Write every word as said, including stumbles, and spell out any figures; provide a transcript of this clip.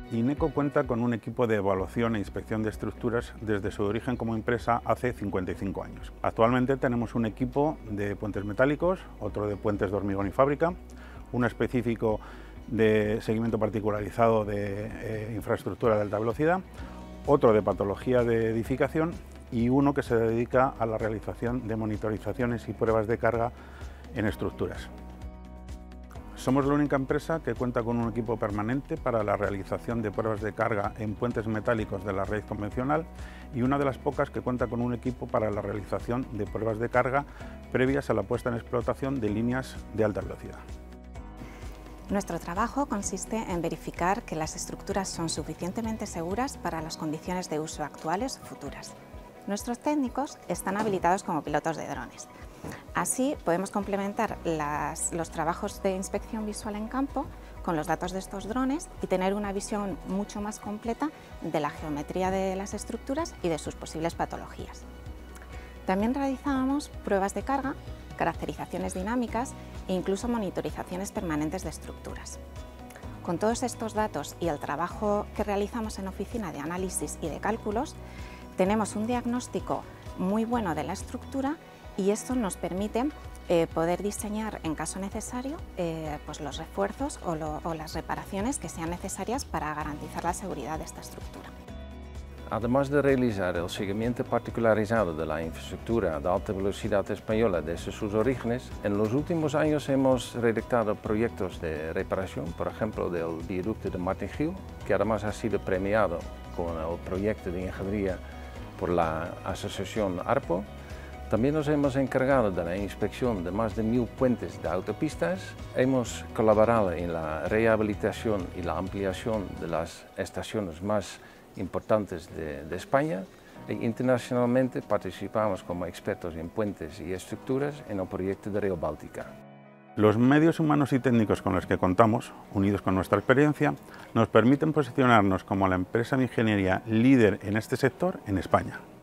INECO cuenta con un equipo de evaluación e inspección de estructuras desde su origen como empresa hace cincuenta y cinco años. Actualmente tenemos un equipo de puentes metálicos, otro de puentes de hormigón y fábrica, uno específico de seguimiento particularizado de eh, infraestructura de alta velocidad, otro de patología de edificación y uno que se dedica a la realización de monitorizaciones y pruebas de carga en estructuras. Somos la única empresa que cuenta con un equipo permanente para la realización de pruebas de carga en puentes metálicos de la red convencional y una de las pocas que cuenta con un equipo para la realización de pruebas de carga previas a la puesta en explotación de líneas de alta velocidad. Nuestro trabajo consiste en verificar que las estructuras son suficientemente seguras para las condiciones de uso actuales o futuras. Nuestros técnicos están habilitados como pilotos de drones. Así podemos complementar las, los trabajos de inspección visual en campo con los datos de estos drones y tener una visión mucho más completa de la geometría de las estructuras y de sus posibles patologías. También realizamos pruebas de carga, caracterizaciones dinámicas e incluso monitorizaciones permanentes de estructuras. Con todos estos datos y el trabajo que realizamos en oficina de análisis y de cálculos, tenemos un diagnóstico muy bueno de la estructura y esto nos permite eh, poder diseñar en caso necesario eh, pues los refuerzos o, lo, o las reparaciones que sean necesarias para garantizar la seguridad de esta estructura. Además de realizar el seguimiento particularizado de la infraestructura de alta velocidad española desde sus orígenes, en los últimos años hemos redactado proyectos de reparación, por ejemplo del viaducto de Martin Gil, que además ha sido premiado con el proyecto de ingeniería por la asociación ARPO. También nos hemos encargado de la inspección de más de mil puentes de autopistas. Hemos colaborado en la rehabilitación y la ampliación de las estaciones más importantes de, de España e internacionalmente participamos como expertos en puentes y estructuras en el proyecto de Rail Báltica. Los medios humanos y técnicos con los que contamos, unidos con nuestra experiencia, nos permiten posicionarnos como la empresa de ingeniería líder en este sector en España.